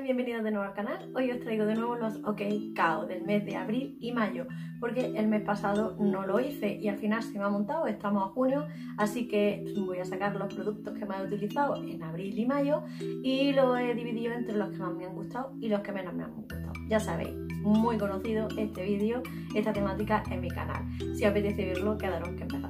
bienvenidos de nuevo al canal. Hoy os traigo de nuevo los OK Kao del mes de abril y mayo, porque el mes pasado no lo hice y al final se me ha montado, estamos a junio, así que voy a sacar los productos que más he utilizado en abril y mayo y lo he dividido entre los que más me han gustado y los que menos me han gustado. Ya sabéis, muy conocido este vídeo, esta temática en mi canal. Si os apetece verlo, quedaros que empezar.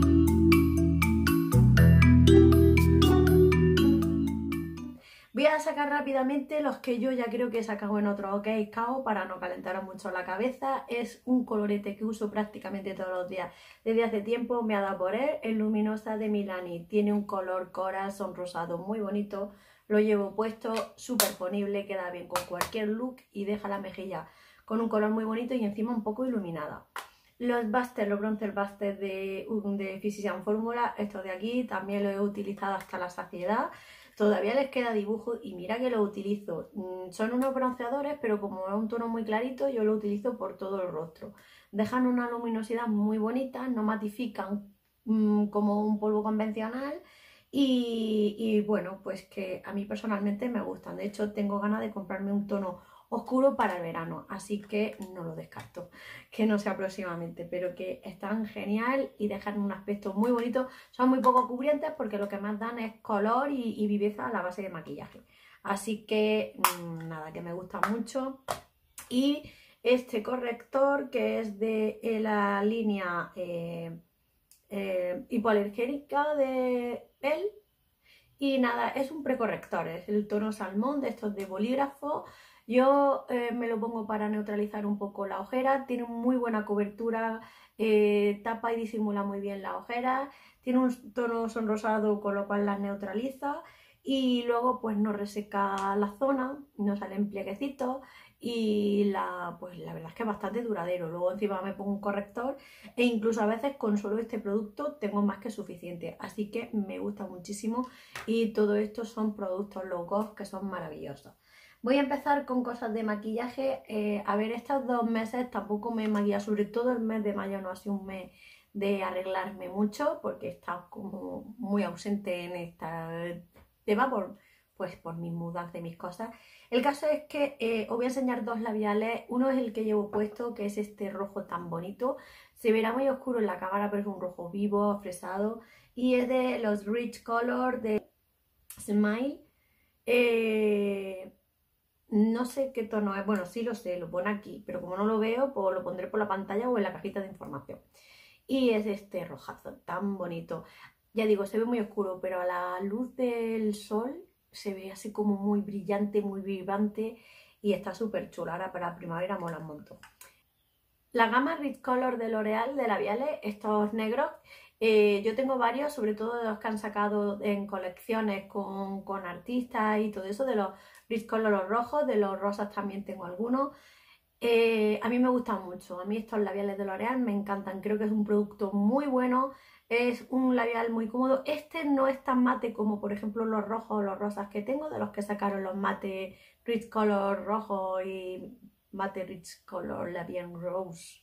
Voy a sacar rápidamente los que yo ya creo que he sacado en otros OK Kao para no calentaros mucho la cabeza. Es un colorete que uso prácticamente todos los días. Desde hace tiempo me ha dado por él, el Luminosa de Milani. Tiene un color coral sonrosado muy bonito. Lo llevo puesto, súper ponible, queda bien con cualquier look y deja la mejilla con un color muy bonito y encima un poco iluminada. Los Buster, los Bronzer Buster de Physicians Formula, estos de aquí, también los he utilizado hasta la saciedad. Todavía les queda dibujo y mira que lo utilizo. Son unos bronceadores, pero como es un tono muy clarito, yo lo utilizo por todo el rostro. Dejan una luminosidad muy bonita, no matifican como un polvo convencional y bueno, pues que a mí personalmente me gustan. De hecho, tengo ganas de comprarme un tono oscuro para el verano, así que no lo descarto, que no sea próximamente, pero que están genial y dejan un aspecto muy bonito. Son muy poco cubrientes porque lo que más dan es color y viveza a la base de maquillaje, así que nada, que me gusta mucho. Y este corrector que es de la línea hipoalergénica de Bell. Y nada, es un precorrector, es el tono salmón de estos de bolígrafo. Yo me lo pongo para neutralizar un poco la ojera, tiene muy buena cobertura, tapa y disimula muy bien la ojera, tiene un tono sonrosado con lo cual las neutraliza y luego pues no reseca la zona, no salen plieguecitos y pues la verdad es que es bastante duradero. Luego encima me pongo un corrector e incluso a veces con solo este producto tengo más que suficiente, así que me gusta muchísimo y todo esto son productos low cost que son maravillosos. Voy a empezar con cosas de maquillaje. A ver, estos 2 meses tampoco me he maquillado, sobre todo el mes de mayo no ha sido un mes de arreglarme mucho porque he estado como muy ausente en este tema por mis mudas de mis cosas. El caso es que os voy a enseñar 2 labiales. Uno es el que llevo puesto, que es este rojo tan bonito. Se verá muy oscuro en la cámara, pero es un rojo vivo, fresado. Y es de los Rich Color de Smile. No sé qué tono es, bueno, sí lo sé, lo pone aquí, pero como no lo veo, pues lo pondré por la pantalla o en la cajita de información. Y es este rojazo tan bonito. Ya digo, se ve muy oscuro, pero a la luz del sol se ve así como muy brillante, muy vibrante y está súper chula. Ahora para la primavera mola un montón. La gama Rich Color de L'Oreal de labiales, estos negros, yo tengo varios, sobre todo de los que han sacado en colecciones con artistas y todo eso, de los Rich Color los rojos, de los rosas también tengo algunos. A mí me gustan mucho, a mí estos labiales de L'Oreal me encantan, creo que es un producto muy bueno, es un labial muy cómodo. Este no es tan mate como por ejemplo los rojos o los rosas que tengo, de los que sacaron los mate Rich Color rojo y mate Rich Color Labial Rose.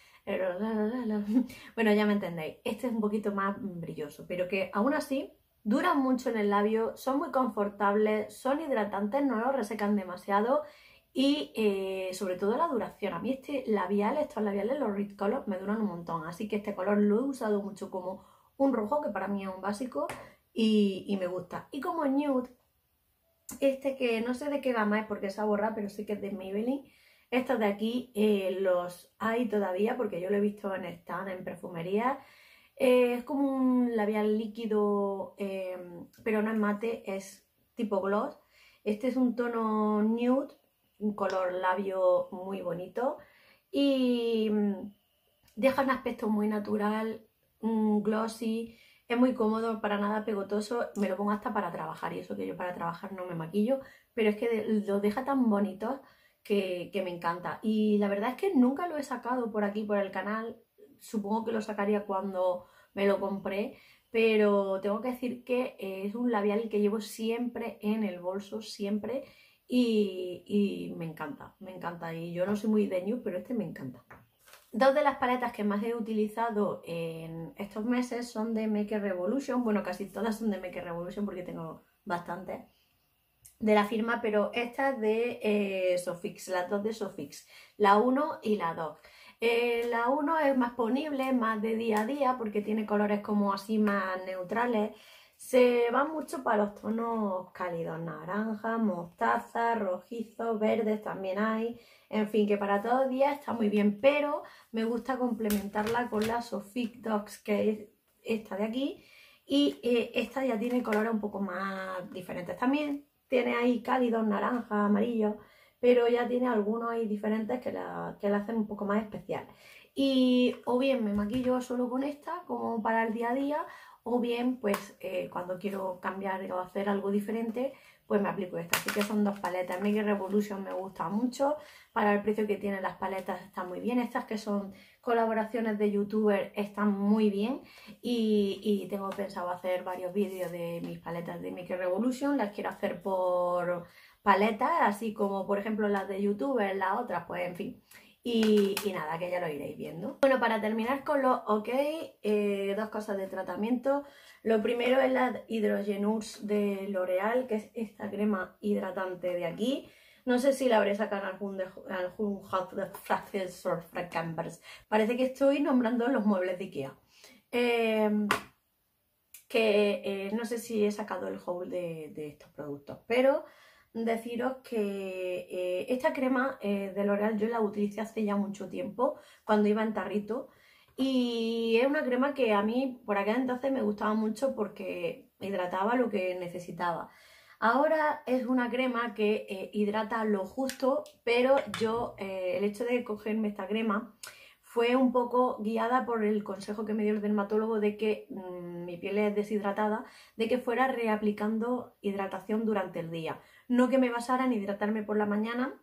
Bueno, ya me entendéis, este es un poquito más brilloso, pero que aún así duran mucho en el labio, son muy confortables, son hidratantes, no los resecan demasiado y sobre todo la duración. A mí estos labiales, los Rich Color, me duran un montón, así que este color lo he usado mucho como un rojo, que para mí es un básico y me gusta. Y como nude, este que no sé de qué gama es porque se ha borrado, pero sé que es de Maybelline. Estos de aquí los hay todavía porque yo lo he visto en stand, en perfumería. Es como un labial líquido, pero no es mate, es tipo gloss. Este es un tono nude, un color labio muy bonito y deja un aspecto muy natural, glossy, es muy cómodo, para nada pegotoso. Me lo pongo hasta para trabajar y eso que yo para trabajar no me maquillo, pero es que lo deja tan bonito que me encanta. Y la verdad es que nunca lo he sacado por aquí, por el canal. Supongo que lo sacaría cuando me lo compré, pero tengo que decir que es un labial que llevo siempre en el bolso, siempre, y me encanta, me encanta. Y yo no soy muy de nude, pero este me encanta. 2 de las paletas que más he utilizado en estos meses son de Make Revolution. Bueno, casi todas son de Make Revolution porque tengo bastantes. de la firma, pero esta es de Sofix, las dos de Sofix, la 1 y la 2. La 1 es más ponible, más de día a día, porque tiene colores como así más neutrales. Se va mucho para los tonos cálidos, naranja, mostaza, rojizos, verdes también hay. En fin, que para todos días está muy bien, pero me gusta complementarla con la Sofix Dogs, que es esta de aquí. Y esta ya tiene colores un poco más diferentes también. Tiene ahí cálidos, naranja, amarillo, pero ya tiene algunos ahí diferentes que la hacen un poco más especial. Y o bien me maquillo solo con esta, como para el día a día, o bien pues cuando quiero cambiar o hacer algo diferente, pues me aplico esta. Así que son dos paletas. Make Revolution me gusta mucho, para el precio que tienen las paletas están muy bien. Estas que son colaboraciones de youtubers están muy bien y tengo pensado hacer varios vídeos de mis paletas de Make Revolution. Las quiero hacer por paletas, así como por ejemplo las de youtubers, las otras, pues en fin. Y nada, que ya lo iréis viendo. Bueno, para terminar con los OK, dos cosas de tratamiento. Lo primero es la Hydrogenous de L'Oreal, que es esta crema hidratante de aquí. No sé si la habré sacado en algún Hot de Frases o Fracampers. Parece que estoy nombrando los muebles de Ikea. No sé si he sacado el haul de estos productos, pero deciros que esta crema de L'Oreal yo la utilicé hace ya mucho tiempo, cuando iba en tarrito, y es una crema que a mí por aquel entonces me gustaba mucho porque hidrataba lo que necesitaba. Ahora es una crema que hidrata lo justo, pero yo el hecho de cogerme esta crema fue un poco guiada por el consejo que me dio el dermatólogo de que mi piel es deshidratada, de que fuera reaplicando hidratación durante el día. No que me basara en hidratarme por la mañana,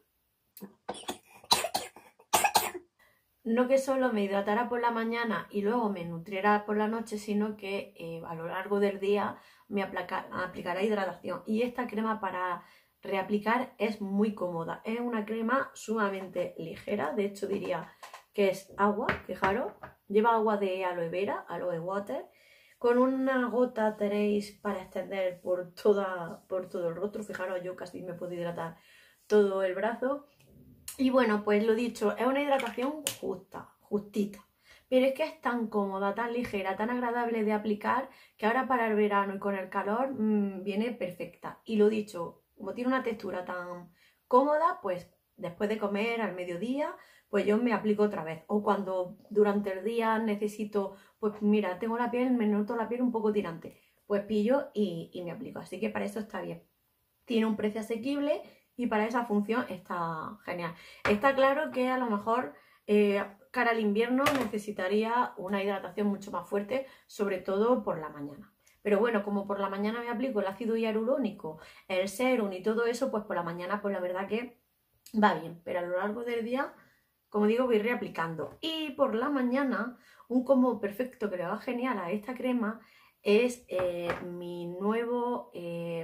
no que solo me hidratara por la mañana y luego me nutriera por la noche, sino que a lo largo del día me aplicará hidratación. Y esta crema para reaplicar es muy cómoda. Es una crema sumamente ligera, de hecho diría que es agua, fijaros. Lleva agua de aloe vera, aloe water. Con una gota tenéis para extender por todo el rostro. Fijaros, yo casi me puedo hidratar todo el brazo. Y bueno, pues lo dicho, es una hidratación justa, justita. Pero es que es tan cómoda, tan ligera, tan agradable de aplicar, que ahora para el verano y con el calor viene perfecta. Y lo dicho, como tiene una textura tan cómoda, pues después de comer al mediodía, pues yo me aplico otra vez. O cuando durante el día necesito, pues mira, tengo la piel, me noto la piel un poco tirante, pues pillo y me aplico. Así que para eso está bien. Tiene un precio asequible y para esa función está genial. Está claro que a lo mejor cara al invierno necesitaría una hidratación mucho más fuerte, sobre todo por la mañana. Pero bueno, como por la mañana me aplico el ácido hialurónico, el serum y todo eso, pues por la mañana pues la verdad que va bien. Pero a lo largo del día, como digo, voy reaplicando. Y por la mañana, un combo perfecto que le va genial a esta crema es mi nuevo...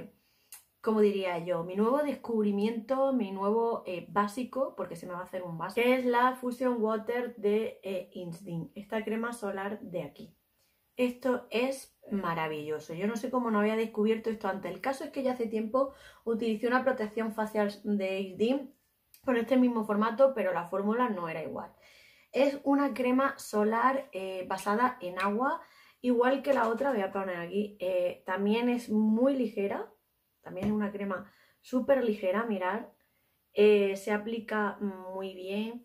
como diría yo, mi nuevo descubrimiento, mi nuevo básico, porque se me va a hacer un básico, que es la Fusion Water de Instinct, esta crema solar de aquí. Esto es maravilloso, yo no sé cómo no había descubierto esto antes. El caso es que ya hace tiempo utilicé una protección facial de Instinct con este mismo formato, pero la fórmula no era igual. Es una crema solar basada en agua, igual que la otra, voy a poner aquí, también es muy ligera. También es una crema súper ligera, mirad. Se aplica muy bien.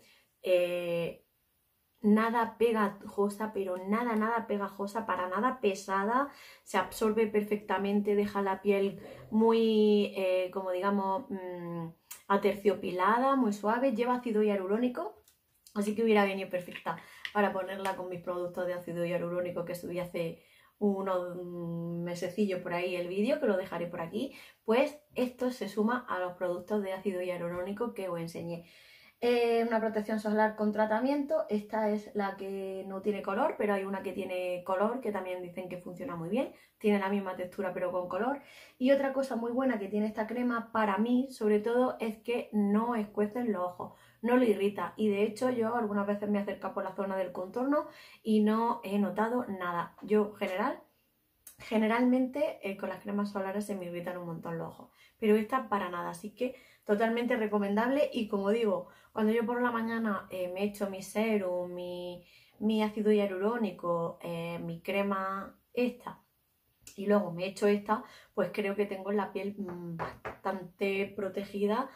Nada pegajosa, pero nada pegajosa, para nada pesada. Se absorbe perfectamente, deja la piel muy, como digamos, aterciopilada, muy suave. Lleva ácido hialurónico, así que hubiera venido perfecta para ponerla con mis productos de ácido hialurónico que subí hace unos mesecillos por ahí el vídeo, que lo dejaré por aquí. Pues esto se suma a los productos de ácido hialurónico que os enseñé. Una protección solar con tratamiento. Esta es la que no tiene color, pero hay una que tiene color que también dicen que funciona muy bien. Tiene la misma textura pero con color. Y otra cosa muy buena que tiene esta crema para mí, sobre todo, es que no escuecen los ojos, no lo irrita. Y de hecho yo algunas veces me he acercado por la zona del contorno y no he notado nada. Yo en general Generalmente con las cremas solares se me irritan un montón los ojos, pero esta para nada, así que totalmente recomendable. Y como digo, cuando yo por la mañana me echo mi serum, mi ácido hialurónico, mi crema esta y luego me echo esta, pues creo que tengo la piel bastante protegida,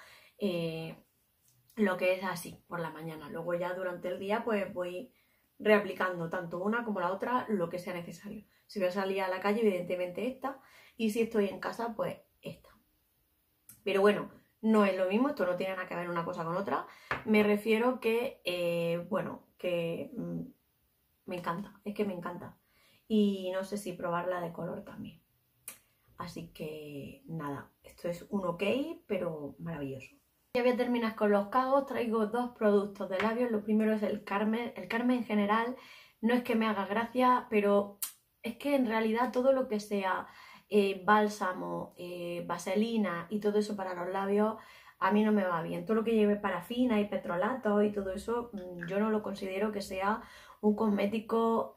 lo que es así por la mañana. Luego ya durante el día pues voy reaplicando tanto una como la otra, lo que sea necesario. Si voy a salir a la calle, evidentemente esta, y si estoy en casa, pues esta. Pero bueno, no es lo mismo, esto no tiene nada que ver una cosa con otra. Me refiero que, bueno, que me encanta, es que me encanta. Y no sé si probarla de color también. Así que nada, esto es un ok, pero maravilloso. Ya voy a terminar con los cagos. Traigo dos productos de labios. Lo primero es el Carmen. El Carmen en general no es que me haga gracia, pero es que en realidad todo lo que sea bálsamo, vaselina y todo eso para los labios, a mí no me va bien. Todo lo que lleve parafina y petrolato y todo eso, yo no lo considero que sea un cosmético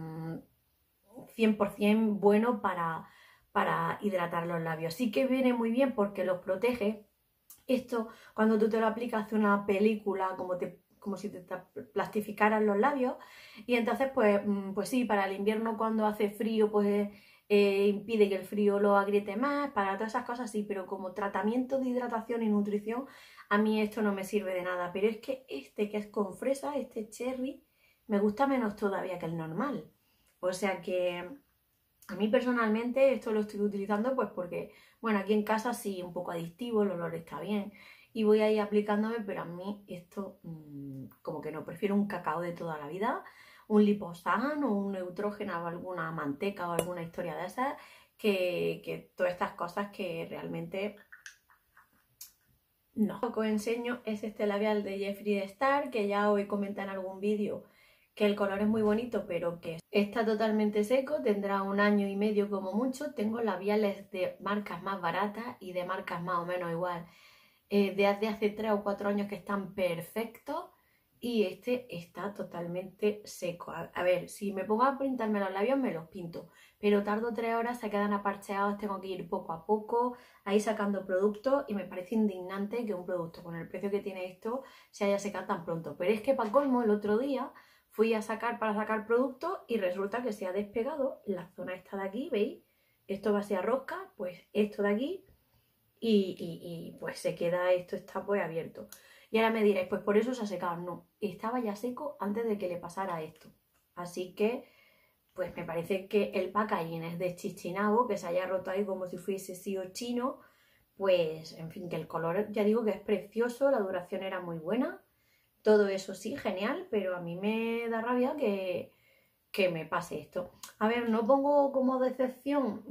100% bueno para hidratar los labios. Sí que viene muy bien porque los protege. Esto, cuando tú te lo aplicas, hace una película como si te plastificaran los labios. Y entonces, pues sí, para el invierno cuando hace frío, pues impide que el frío lo agriete más. Para todas esas cosas sí, pero como tratamiento de hidratación y nutrición, a mí esto no me sirve de nada. Pero es que este que es con fresa, este cherry, me gusta menos todavía que el normal. O sea que a mí personalmente esto lo estoy utilizando pues porque, bueno, aquí en casa sí, un poco adictivo, el olor está bien y voy a ir aplicándome, pero a mí esto como que no, prefiero un cacao de toda la vida, un liposán o un neutrógeno o alguna manteca o alguna historia de esas, que todas estas cosas que realmente no. Lo que os enseño es este labial de Jeffree Star, que ya os he comentado en algún vídeo que el color es muy bonito, pero que está totalmente seco, tendrá 1 año y medio como mucho. Tengo labiales de marcas más baratas y de marcas más o menos igual, de hace 3 o 4 años que están perfectos, y este está totalmente seco. A ver, si me pongo a pintarme los labios me los pinto, pero tardo 3 horas, se quedan aparcheados, tengo que ir poco a poco ahí sacando productos y me parece indignante que un producto con el precio que tiene esto se haya secado tan pronto. Pero es que para colmo, el otro día fui para sacar productos y resulta que se ha despegado la zona esta de aquí, ¿veis? Esto va hacia rosca, pues esto de aquí y pues se queda, esto está pues abierto. Y ahora me diréis, pues por eso se ha secado. No, estaba ya seco antes de que le pasara esto. Así que, pues me parece que el packaging es de Chichinabo, que se haya roto ahí como si fuese sido chino. Pues, en fin, que el color, ya digo que es precioso, la duración era muy buena. Todo eso sí, genial, pero a mí me da rabia que me pase esto. A ver, no pongo como decepción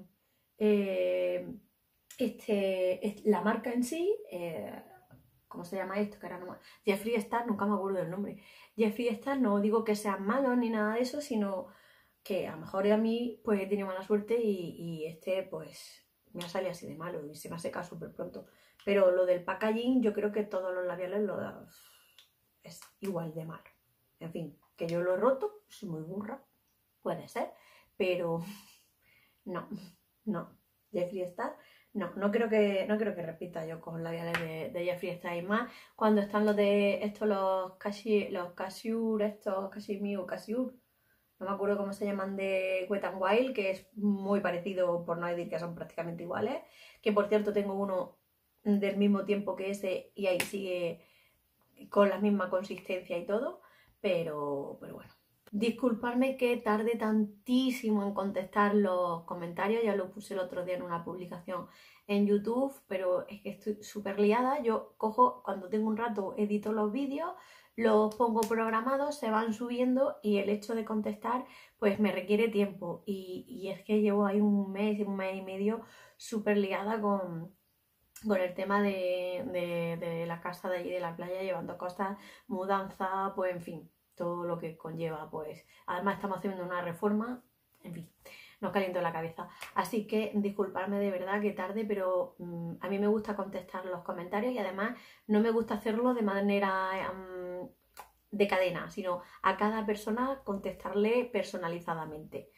la marca en sí, ¿cómo se llama esto? Que ahora no Jeffree Star, nunca me acuerdo del nombre. Jeffree Star, no digo que sean malos ni nada de eso, sino que a lo mejor a mí pues he tenido mala suerte y este pues me ha salido así de malo y se me ha secado súper pronto. Pero lo del packaging, yo creo que todos los labiales es igual de malo. En fin, que yo lo he roto, soy muy burra, puede ser, pero no, no. Jeffree Star, no creo que repita yo con labiales de Jeffree Star. Y más cuando están los de estos, los Casure, estos Cashmere, Casure, no me acuerdo cómo se llaman, de Wet n Wild, que es muy parecido, por no decir que son prácticamente iguales. Que por cierto tengo uno del mismo tiempo que ese y ahí sigue con la misma consistencia y todo, pero bueno. Disculparme que tarde tantísimo en contestar los comentarios, ya lo puse el otro día en una publicación en YouTube, pero es que estoy súper liada. Yo cojo, cuando tengo un rato, edito los vídeos, los pongo programados, se van subiendo y el hecho de contestar pues me requiere tiempo y es que llevo ahí un mes y medio súper liada con el tema de la casa de allí de la playa, llevando cosas, mudanza, pues en fin, todo lo que conlleva, pues además estamos haciendo una reforma, en fin, no caliento la cabeza. Así que disculparme de verdad que tarde, pero a mí me gusta contestar los comentarios y además no me gusta hacerlo de manera de cadena, sino a cada persona contestarle personalizadamente.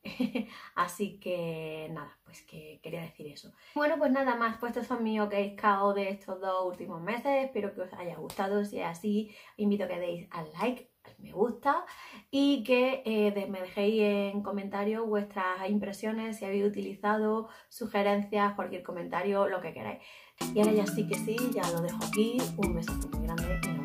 Así que nada, pues que quería decir eso. Bueno, pues nada más, pues estos son mis OK KO de estos 2 últimos meses. Espero que os haya gustado. Si es así, invito a que deis al like, al me gusta y que me dejéis en comentarios vuestras impresiones, si habéis utilizado, sugerencias, cualquier comentario, lo que queráis. Y ahora ya sí que sí, ya lo dejo aquí. Un besazo muy grande y nos